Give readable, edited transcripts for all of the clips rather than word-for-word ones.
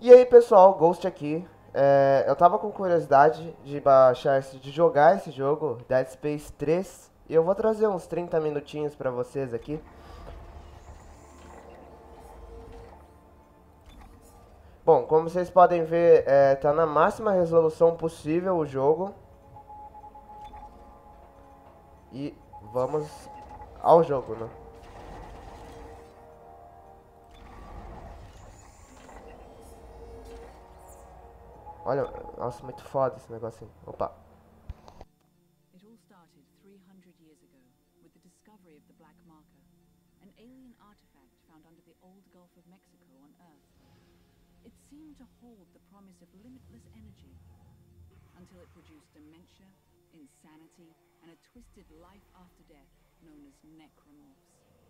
E aí pessoal, Ghost aqui. Eu tava com curiosidade de de jogar esse jogo, Dead Space 3, e eu vou trazer uns 30 minutinhos pra vocês aqui. Bom, como vocês podem ver, tá na máxima resolução possível o jogo. E vamos ao jogo, né? Olha, nossa, muito foda esse negocinho. Opa. It all started 300 years ago with the discovery of the Black Marker, an alien artifact found under the old Gulf of Mexico on Earth. It seemed to hold the promise of limitless energy until it produced dementia, insanity, and a twisted life after death known as necromorphs.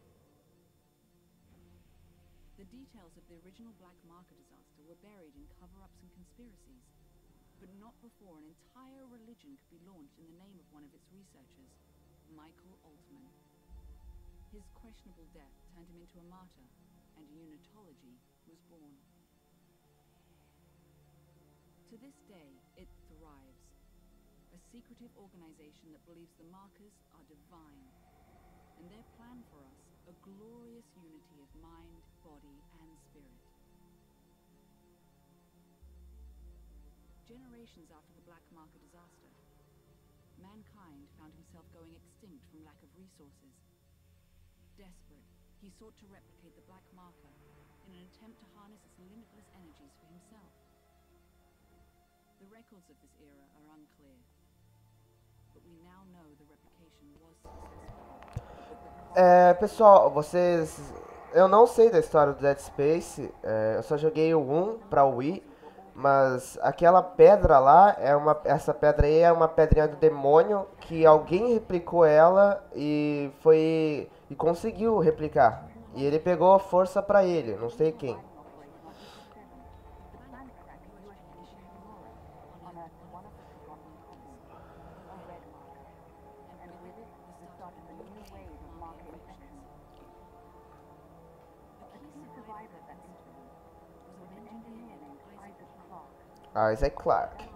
The details of the original Black Marker disaster were buried in cover-ups and conspiracies, but not before an entire religion could be launched in the name of one of its researchers, Michael Altman. His questionable death turned him into a martyr, and unitology was born. To this day, it thrives. A secretive organization that believes the markers are divine, and their plan for us, a glorious unity of mind, body, and spirit. Generations after the Black Marker disaster, mankind found himself going extinct from lack of resources. Desperate, he sought to replicate the Black Marker in an attempt to harness its limitless energies for himself. The records of this era are unclear, but we now know the replication was successful. Pessoal, eu não sei da história do Dead Space, eu só joguei o 1 pra Wii, mas aquela pedra lá, essa pedra aí é uma pedrinha do demônio que alguém replicou ela e conseguiu replicar. E ele pegou a força pra ele, não sei quem. Isaac Clarke.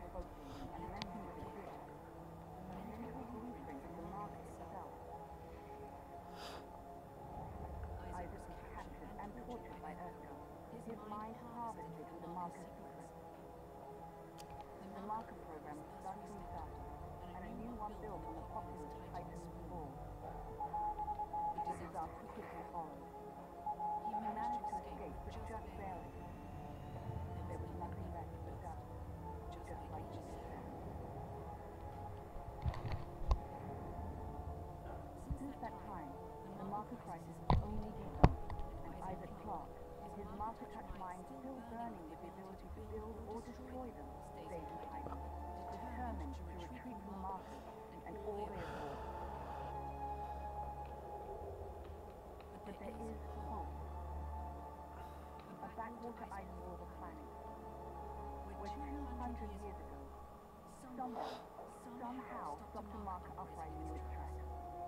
Backwater ice wall of the planet, where 200 years ago, someone, somehow stopped a marker uprising in its tracks.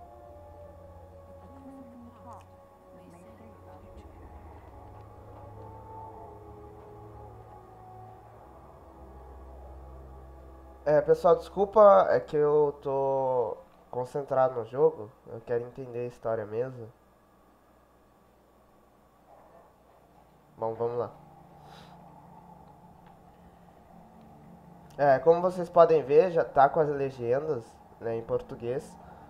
A clue from the past that may save our future. Pessoal, desculpa, é que eu tô concentrado no jogo, eu quero entender a história mesmo. Bom, vamos lá. Como vocês podem ver, já tá com as legendas, né, em português.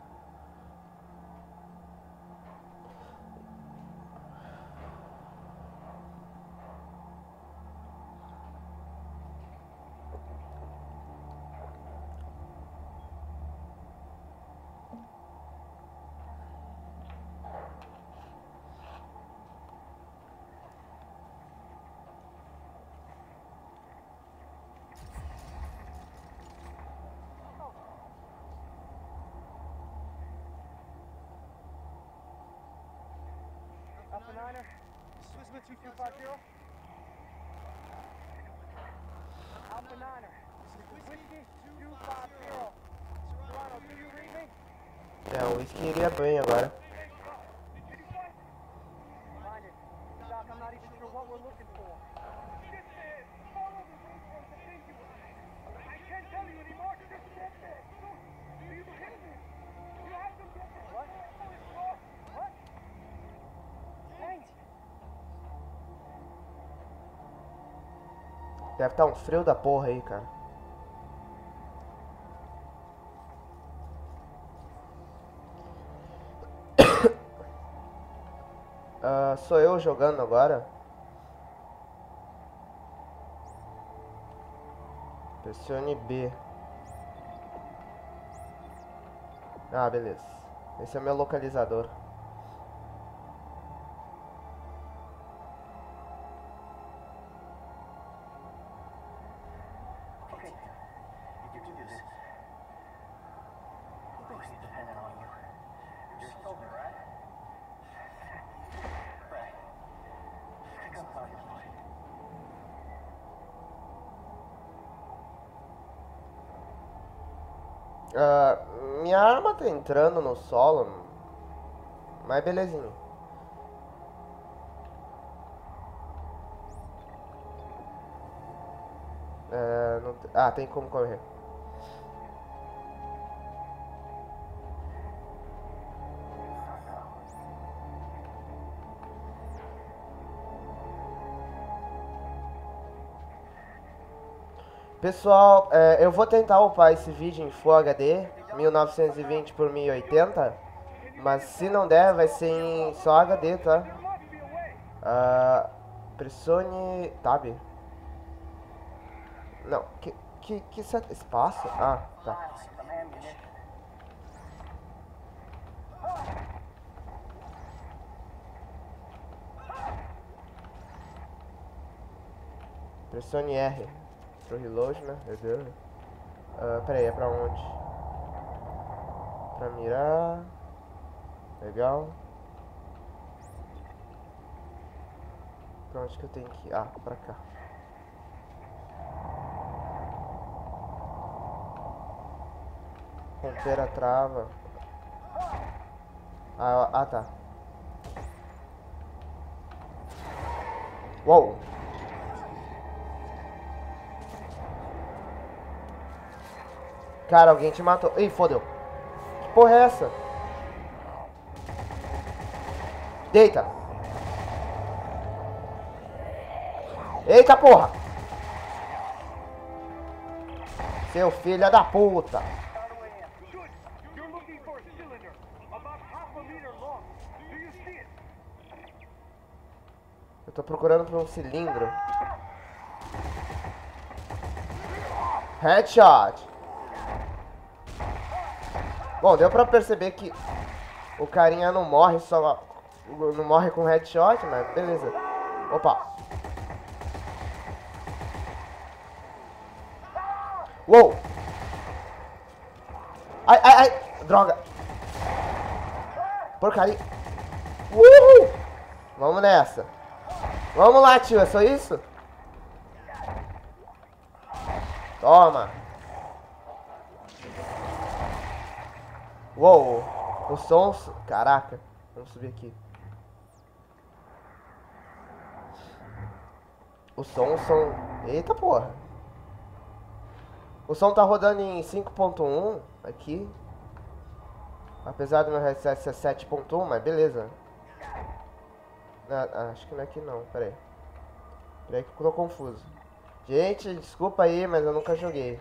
Alpha Niner, Swiss 2250. Alpha Niner, Whiskey 250. Toronto, do you read me? O Whisky iria bem agora. Minded. Doc, I'm not even sure what we're looking for. Deve estar um frio da porra aí, cara. Sou eu jogando agora. Pressione B. Ah, beleza. Esse é o meu localizador. Okay. You can do this. Things dependent on you. You're sober, right? Right. Pick up how you're playing. Minha arma tá entrando no solo. Mas belezinha. Tem como correr. Pessoal, eu vou tentar upar esse vídeo em Full HD 1920 por 1080, mas se não der vai ser em só HD, tá? Pressione Tab. Não, que espaço? Ah, tá. Pressione R. Pro reload, né? Peraí, é pra onde? Pra mirar. Legal. Pra onde que eu tenho que ir? Ah, pra cá. Romper a trava. Tá. Uou! Cara, alguém te matou. Ih, fodeu. Que porra é essa? Deita. Eita, porra. Seu filho da puta. Eu tô procurando por um cilindro. Headshot. Bom, deu pra perceber que o carinha não morre não morre com headshot, mas beleza. Opa. Uou. Ai. Droga. Porcaria. Uhul. Vamos nessa. Vamos lá, tio. É só isso? Toma. Uou, o som... Caraca, vamos subir aqui. O som... Eita porra. O som tá rodando em 5.1 aqui. Apesar do meu headset ser 7.1, mas beleza. Acho que não é aqui não, peraí. Peraí que eu tô confuso. Gente, desculpa aí, mas eu nunca joguei.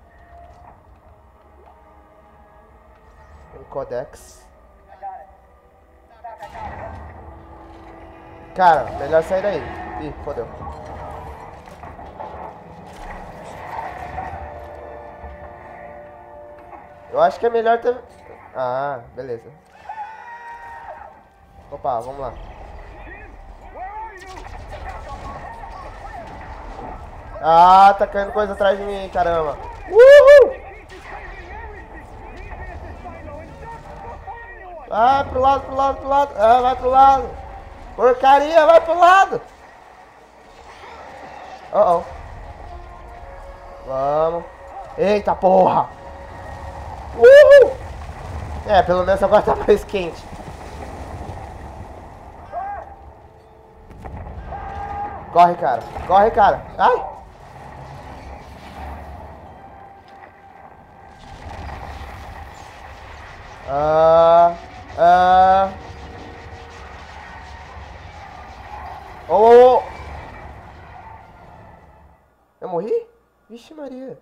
Codex. Cara, melhor sair daí. Ih, fodeu. Eu acho que é melhor ter... Ah, beleza. Opa, vamos lá. Ah, tá caindo coisa atrás de mim, caramba. Uhul! Vai pro lado. Ah, vai pro lado. Porcaria, vai pro lado. Vamos. Eita porra. Uhul. Pelo menos agora tá mais quente. Corre, cara. Ai. Eu morri? Vixe Maria.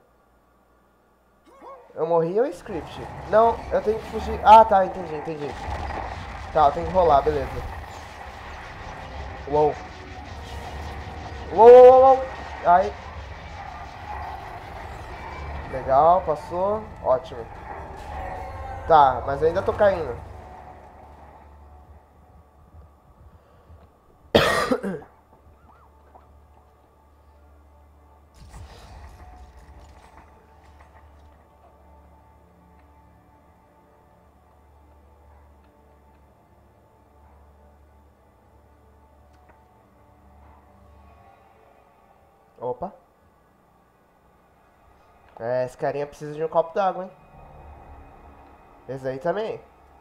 Eu morri ou script? Não, eu tenho que fugir. Ah, tá, entendi. Tá, eu tenho que rolar, beleza. Uou. Uou. Ai. Legal, passou. Ótimo. Tá, mas ainda tô caindo. Opa. É, esse carinha precisa de um copo d'água, hein? Esse aí também.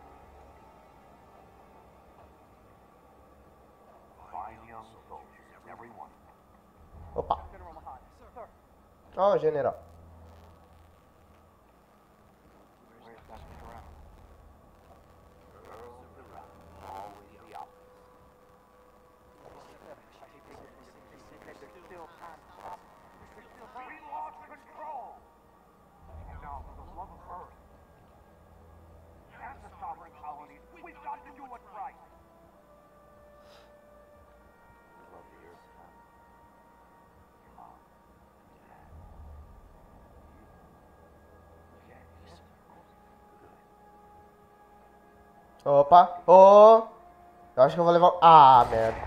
Five young soldiers, every one. Opa. General Mahad. Sir. Ó, general. Where's Dr. Durrell? Earl Durrell. Always the opposite. There's still time to stop. There's still time. We lost control! Now, for the love of Earth. As the sovereign colonies, we've got to do what's right. We love the Earth, son. Your mom. Dad. You. Yes, good. Opa. Ô. Eu acho que eu vou levar... Ah, merda.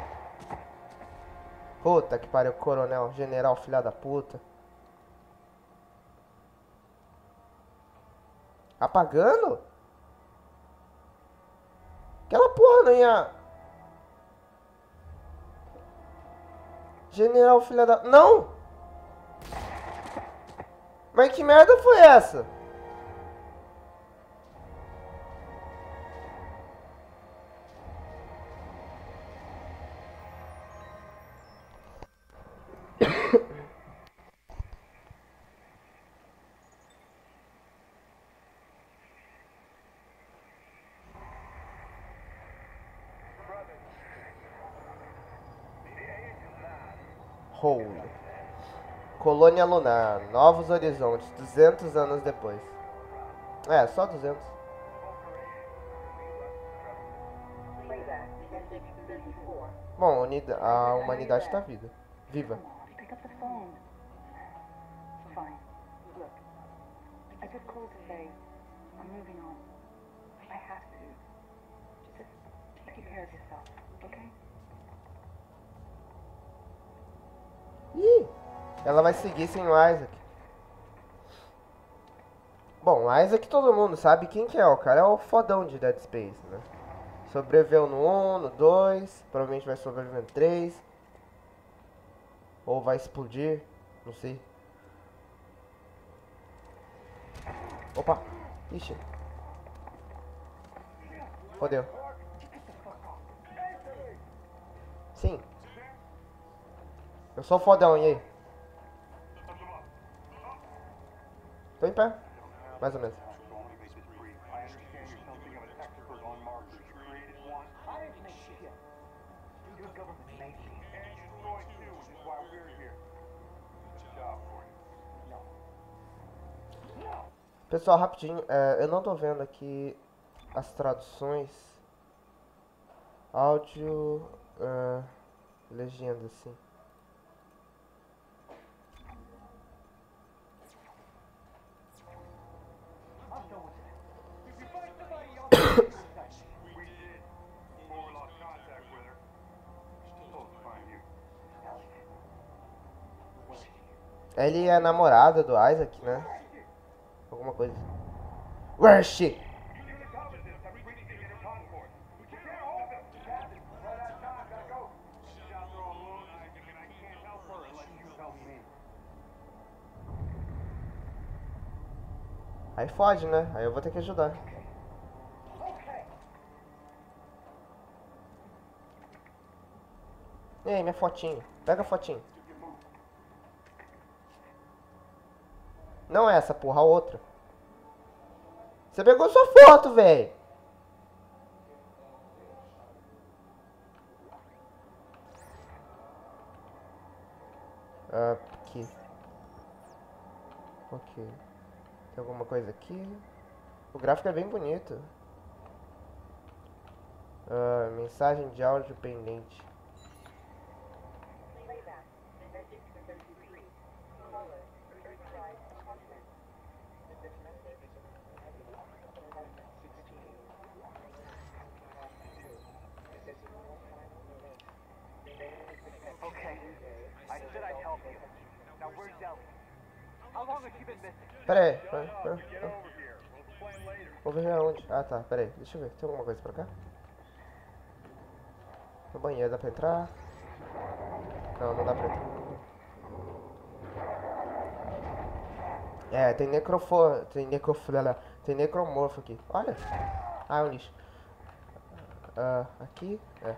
Puta que pariu, coronel, general, filha da puta. Apagando? Aquela porra não ia... General, filha da... Não! Mas que merda foi essa? Hole. Colônia Lunar, Novos Horizontes, 200 anos depois. É, só 200. Bom, a humanidade tá viva. Viva. Pick up the phone. Fine. Look, I just called to say I'm moving on. I have to. Just take care of yourself, okay? Ih, ela vai seguir sem o Isaac. Bom, o Isaac todo mundo sabe quem que é. O cara é o fodão de Dead Space, né? Sobreviveu no 1, no 2, provavelmente vai sobreviver no 3. Ou vai explodir, não sei. Opa, ixi. Fodeu. Sim. Eu sou fodão, e aí? Tô em pé. Mais ou menos. I understand you're something of an expert on markers. You created one. I didn't make shit. Your government made me. And you destroyed two, which is why we're here. Good job for you. No! Pessoal, rapidinho, eu não tô vendo aqui as traduções. Áudio, legenda, assim. I'm done with that. If you find somebody else, we did. Before we lost contact with her. We're still to find you. Ele é a namorada do Isaac, né? Alguma coisa. Where is she? You can tell us this. We need to get her passport. We can't hold them. Captain, run out of time. Gotta go. She's out there all alone, Isaac, and I can't help her unless you help me. Aí fode, né? Aí eu vou ter que ajudar. E aí, minha fotinho. Pega a fotinho. Não essa, porra, a outra. Você pegou sua foto, velho. Aqui. Ok. Tem alguma coisa aqui? O gráfico é bem bonito. Mensagem de áudio pendente. Okay. I said I'd help you. Now where's Ellie? How long has she been missing? Pera aí. Get over here. We'll explain later. Vou ver aonde. Ah, tá. Pera aí. Deixa eu ver. Tem alguma coisa pra cá? No banheiro dá pra entrar? Não, não dá pra entrar. É, tem tem necromorfo aqui. Olha. Ah, é um lixo. Aqui. É.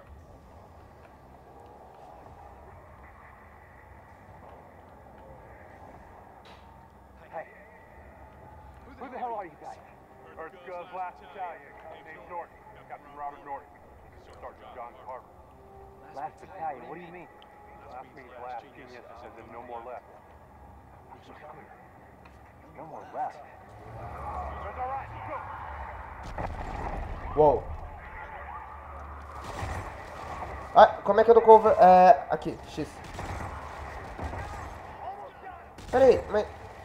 Hey. Who the hell are you guys? Earth's last battalion, named Norton. Captain Robert Norton. Sergeant John Carver. Last battalion? What do you mean? Last means last, genius, as in no more left. I'm so clear. No more left. That's all right, go! Uou. Ah, como é que eu dou cover? Aqui, X. Pera aí, mas...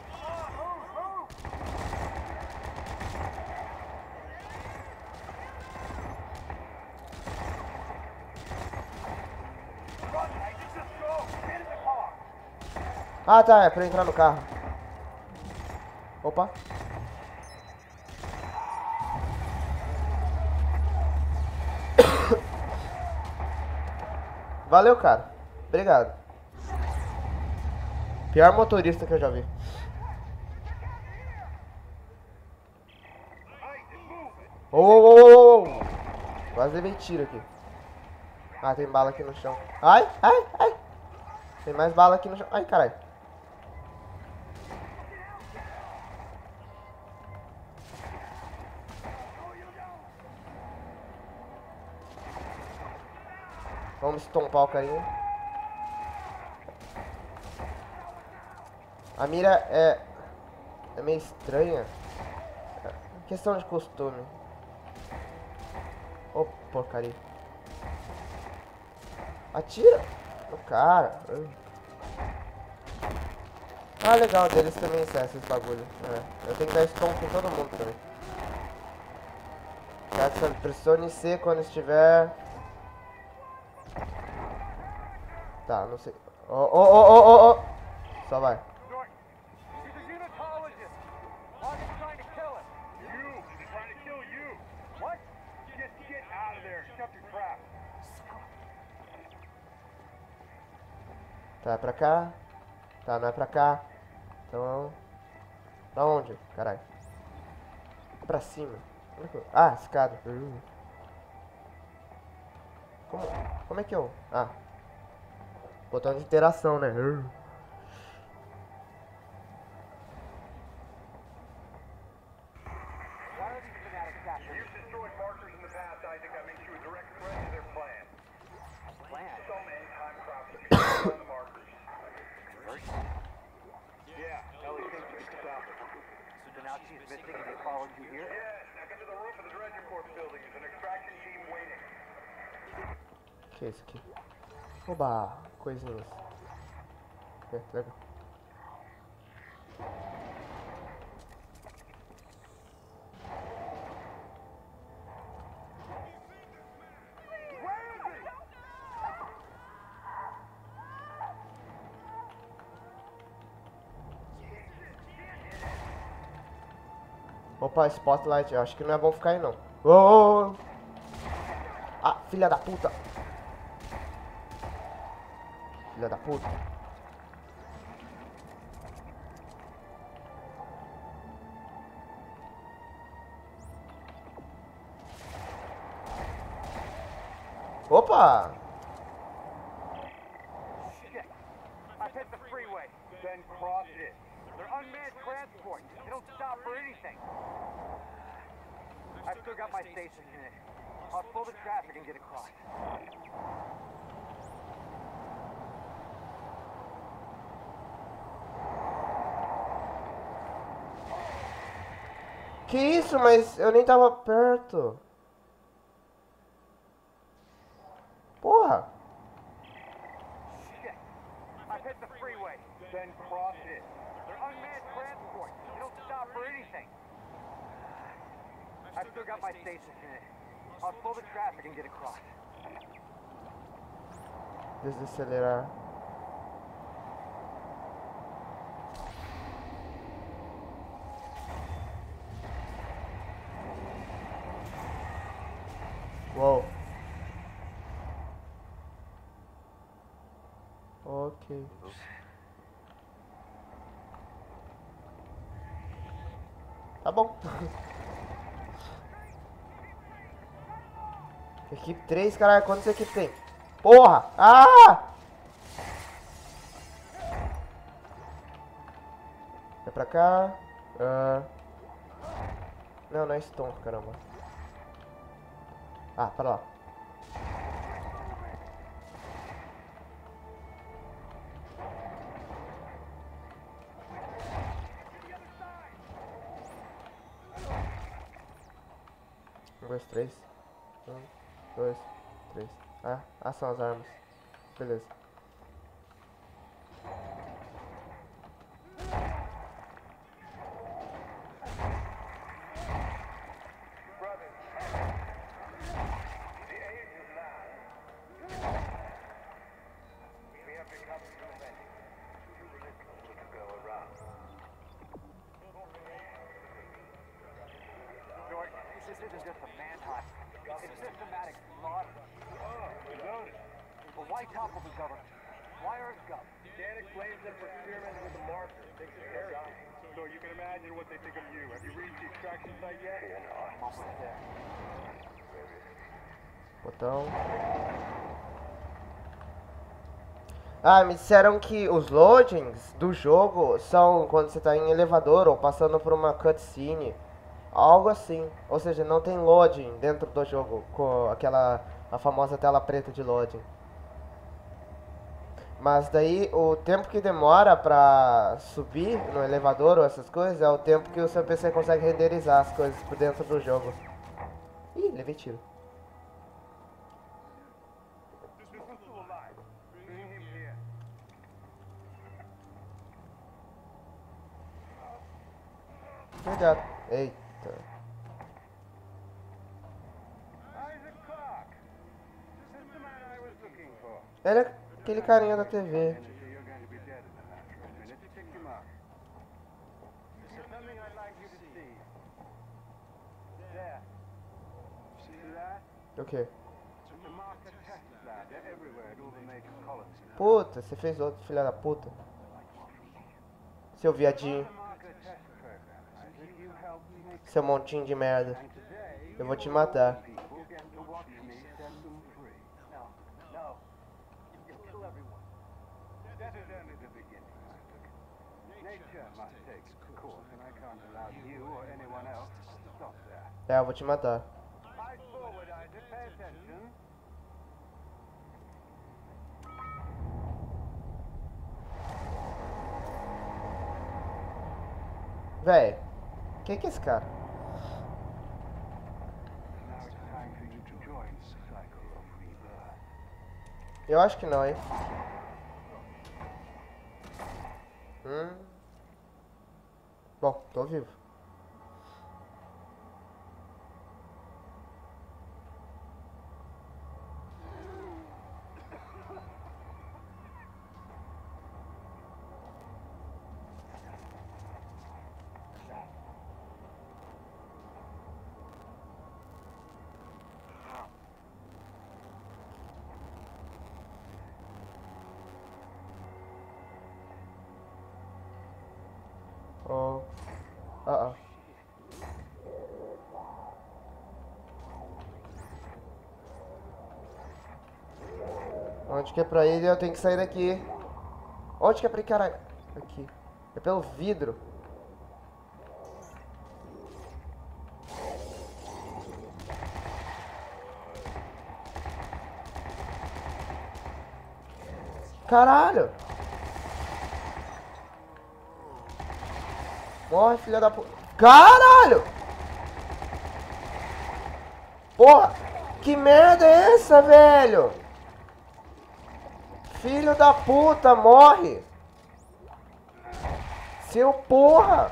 Ah, tá, é pra eu entrar no carro. Opa. Valeu, cara. Obrigado. Pior motorista que eu já vi. Oh! Quase levei tiro aqui. Ah, tem bala aqui no chão. Ai, ai, ai. Tem mais bala aqui no chão. Ai, caralho. Vamos estompar o carinha. A mira é meio estranha. É questão de costume. Ô, porcaria. Atira no cara. Ah, legal deles também esses bagulho. Eu tenho que dar stomp em todo mundo também. Pressione C quando estiver... Tá, não sei. Oh. Só vai. He's a unitologist. Why are you trying to kill him? You! He's trying to kill you! What? Just get out of there. Shut your trap. Tá, é pra cá. Tá, não é pra cá. Então... Pra onde? Caralho. Pra cima. Ah, escada. Como é que eu... Ah. Botão de interação, né? Why are these fanatics after you? You've destroyed markers in the past, Isaac. That makes you a direct threat to their plan. Plan? Some end-time crops on the markers. Yeah, Ellie thinks you can stop it. So now she's missing and they followed you here? Yes, now get to the roof of the Dredger Corp building. There's an extraction team waiting. Que é isso aqui? Oba, coisinhas. Legal. Opa, Spotlight. Eu acho que não é bom ficar aí, não. Oh! Ah, filha da puta. Filha da puta. Opa! Shit! I've hit the freeway. Then cross it. They're unmanned transport. They don't stop for anything. I've still got my station in it. I'll slow the traffic and get across. Que isso? Mas eu nem tava perto. Porra. Shit. I've hit the freeway. Then cross it. They're unmanned transport. They don't stop for anything. I've still got my stasis in it. I'll slow the traffic and get across. Desacelerar. Uou. Ok. Tá bom. Equipe 3, caralho, quantas equipes tem? Porra! Ah! É pra cá. Não, não é Stone, caramba. Ah, para lá. Um, dois, três. 1, 2, 3. Ah, são as armas. Beleza. This isn't just a manhunt. It's systematic slaughter. But why topple the government? Why Earthgov? Danik claims that procurement with the marker. Takes care of it. So you can imagine what they think of you. Have you reached the extraction site yet? I'm almost there. Botão. Ah, me disseram que os loadings do jogo são quando você tá em elevador ou passando por uma cutscene. Algo assim. Ou seja, não tem loading dentro do jogo com a famosa tela preta de loading. Mas daí o tempo que demora pra subir no elevador ou essas coisas é o tempo que o seu PC consegue renderizar as coisas por dentro do jogo. Ih, levei tiro. This one's still alive. Bring him here. Cuidado. Eita. Isaac Clarke. This is the man I was looking for. Ele é aquele carinha da TV. You're going to be dead in a matter of minutes. Pick him up. There's something I'd like you to see. There. See that? O quê? The marker test lab. They're everywhere at all the major colonies now. Puta, você fez outro, filha da puta. Seu viadinho. The marker test program. Isaac, you helped me make. Seu montinho de merda. And today, Eu vou te matar. people get to watch me set them free. No. No. You'll kill everyone. That is only the beginning, Isaac. Nature must take its course, and I can't allow you or anyone else to stop that. É, eu vou te matar. Eyes forward, Isaac. Pay attention. Véi, quem que é esse cara? Now it's time for you to join the cycle of rebirth. Eu acho que não, hein? Bom, tô vivo. Oh. Onde que é pra ir? Eu tenho que sair daqui. Onde que é pra ir, caralho? Aqui. É pelo vidro. Caralho! Morre, filha da puta. Caralho! Porra! Que merda é essa, velho? Filho da puta, morre! Seu porra!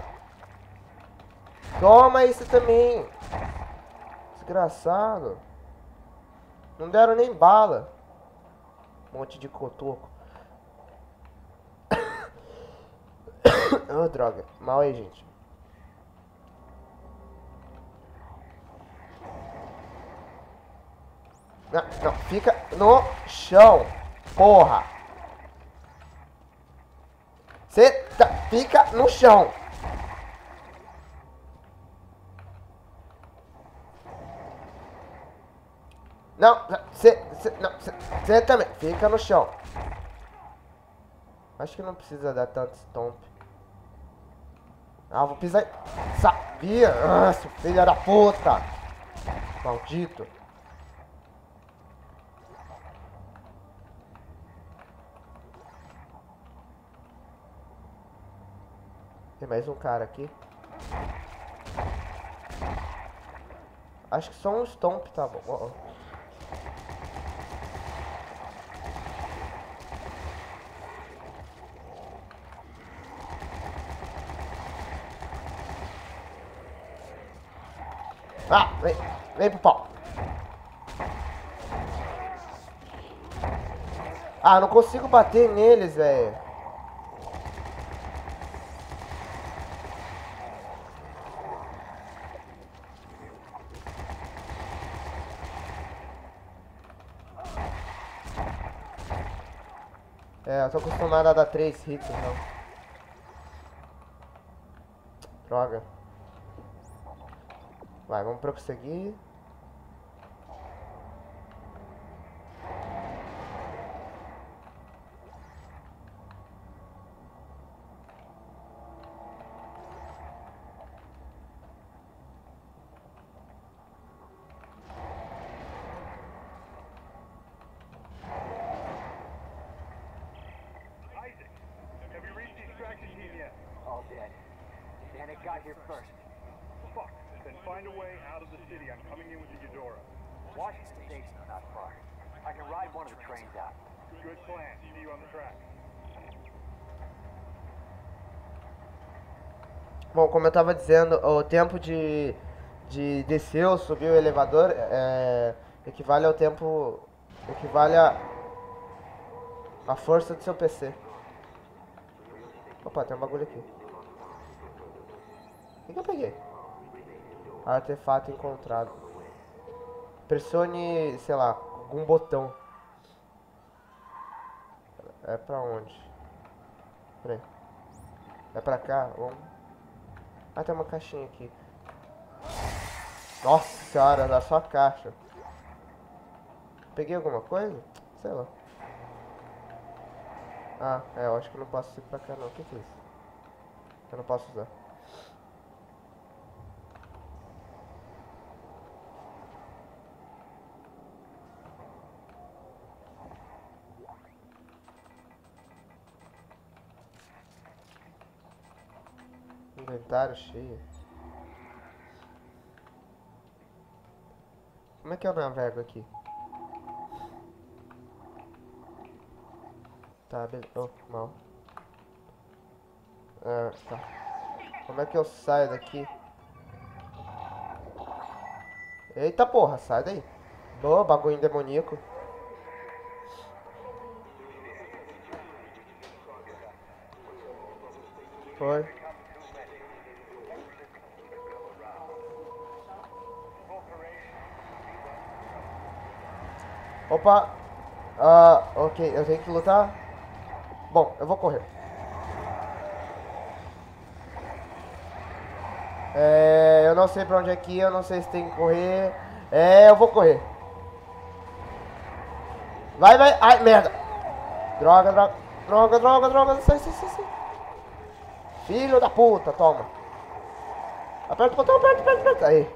Toma isso também! Desgraçado! Não deram nem bala! Monte de cotoco. Oh, droga. Mal aí, gente. Não, não, fica no chão, porra. Você fica no chão. Não, você também, fica no chão. Acho que não precisa dar tanto stomp. Ah, vou pisar. Sabia? Ah, seu filho da puta. Maldito. Tem mais um cara aqui. Acho que só um stomp tá bom. Oh, oh. Ah, vem pro pau. Ah, não consigo bater neles, velho. É, eu tô acostumado a dar 3 hits, então. Droga. Vai, vamos prosseguir. Isaac, have you reached the extraction team yet? All dead. Danik got here first. Fuck. Then find a way out of the city. I'm coming in with the Eudora. Washington Station's not far. I can ride one of the trains out. Good plan. See you on the track. Bom, como eu tava dizendo, o tempo de descer ou subir o elevador equivale ao tempo. Equivale a força do seu PC. Opa, tem um bagulho aqui. O que eu peguei? Artefato encontrado. Pressione, sei lá, algum botão. É pra onde? Peraí. É pra cá? Vamos. Ah, tem uma caixinha aqui. Nossa senhora, dá só a caixa. Peguei alguma coisa? Sei lá. Ah, eu acho que eu não posso ir pra cá não. O que é isso? Eu não posso usar. Inventário cheio. Como é que eu navego aqui? Tá, beleza. Oh, mal. Ah, tá. Como é que eu saio daqui? Eita porra, sai daí. Boa, bagulho demoníaco. Foi. Opa! Ah, ok, eu tenho que lutar? Bom, eu vou correr. Eu não sei pra onde é que ir, eu não sei se tem que correr. Eu vou correr. Vai, vai. Ai, merda. Droga, droga. Droga, droga, droga. Sai, sai, sai, sai. Filho da puta, toma. Aperta o botão, aperta, aperta, aperta. Aí.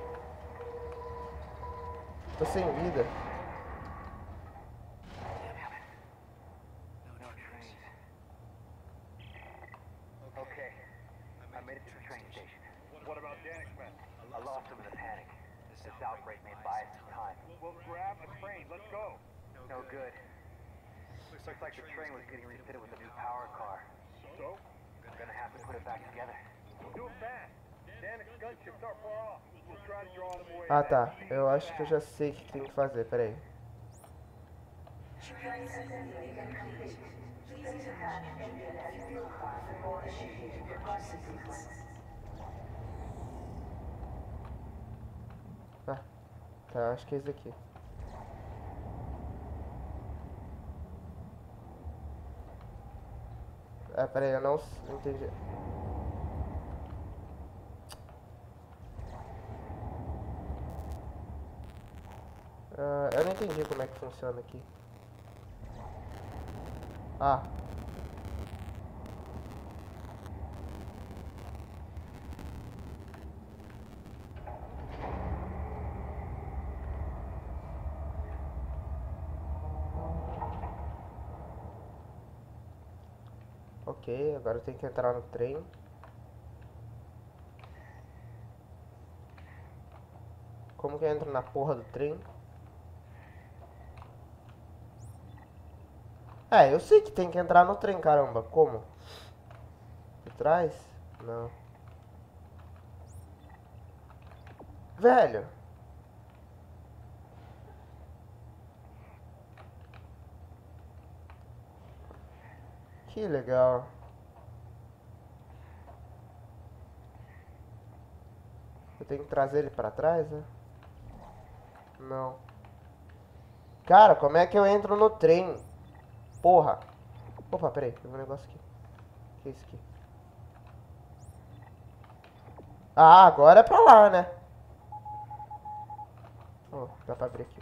Tô sem vida. Okay. I made it to the train station. What about Danik's men? I lost them in a panic. This outbreak may buy us some time. We'll grab a train. Let's go. No good. Looks like the train was getting refitted with a new power car. So? We're gonna have to put it back together. Do it fast. Danik's gunships aren't far off. We'll try to draw them away. Ah, tá. Eu acho que eu já sei o que tem que fazer. Pera aí. Ah, tá. Acho que é esse aqui. Ah, pera aí. Eu não entendi. Eu não entendi como é que funciona aqui. Ah. Ok, agora eu tenho que entrar no trem. Como que eu entro na porra do trem? Eu sei que tem que entrar no trem, caramba. Como? Por trás? Não. Velho. Que legal. Eu tenho que trazer ele pra trás, né? Não. Cara, como é que eu entro no trem? Porra. Opa, peraí. Tem um negócio aqui. O que é isso aqui? Ah, agora é pra lá, né? Oh, dá pra abrir aqui.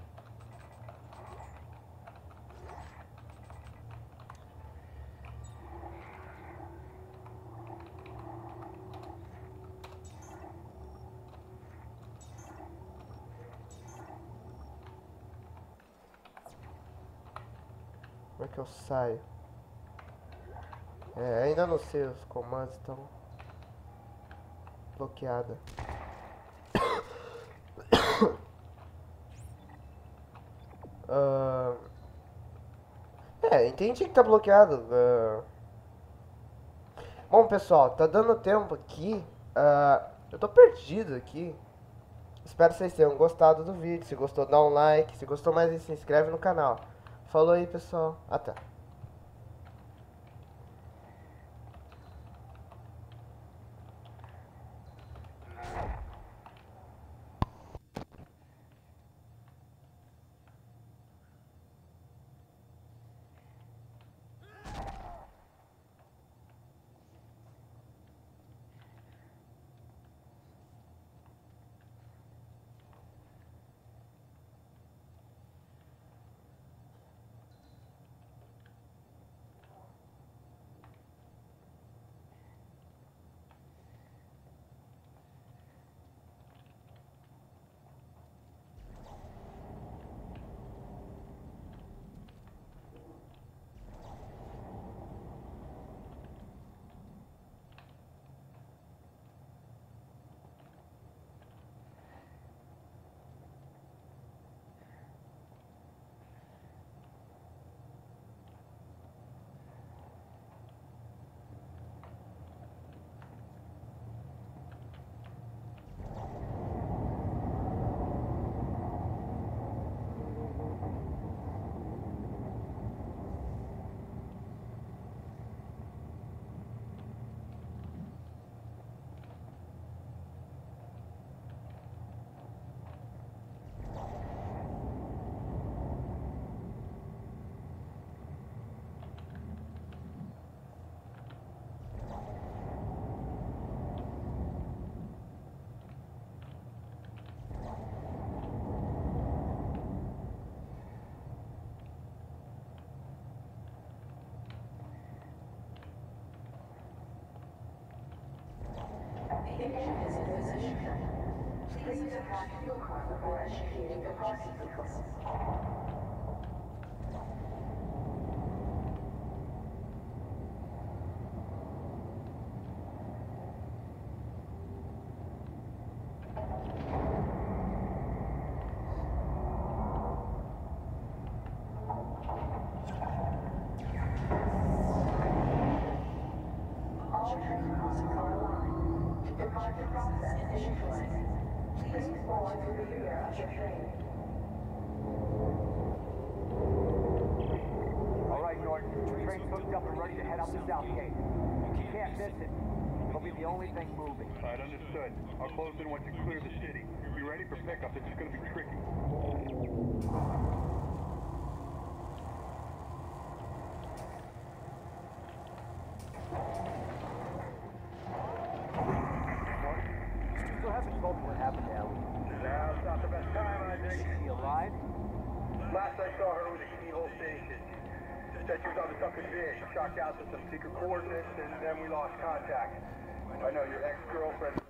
Como é que eu saio? Ainda não sei, os comandos estão bloqueados. Entendi que tá bloqueado. Bom, pessoal, tá dando tempo aqui. Eu tô perdido aqui. Espero que vocês tenham gostado do vídeo. Se gostou, dá um like. Se gostou mais, se inscreve no canal. Falou aí, pessoal. Até. trains are aligned. Departure process initialized. Please board to the rear of the train. All right, Norton. Train's hooked up and ready to head out the south gate. You can't miss it. It'll be the only thing moving. Right, understood. I'll close in once you clear the city. Be ready for pickup. This is going to be tricky. Still haven't told me what happened to Ellie. Now, it's not the best time, I Is think. she alive? Last I saw her was at Keyhole Station. Said she was on the Tucker's Veer. She shocked out to some secret coordinates, and then we lost contact. I know your ex-girlfriend